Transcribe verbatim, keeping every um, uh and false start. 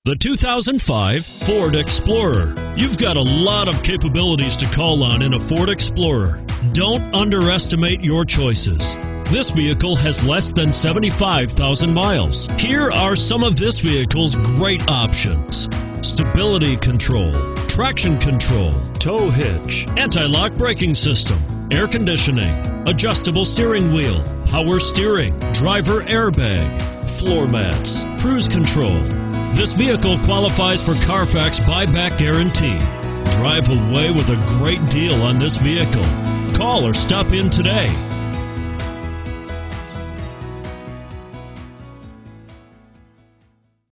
The two thousand five Ford Explorer. You've got a lot of capabilities to call on in a Ford Explorer. Don't underestimate your choices. This vehicle has less than seventy-five thousand miles. Here are some of this vehicle's great options: stability control, traction control, tow hitch, anti-lock braking system, air conditioning, adjustable steering wheel, power steering, driver airbag, floor mats, cruise control. This vehicle qualifies for Carfax buyback guarantee. Drive away with a great deal on this vehicle. Call or stop in today.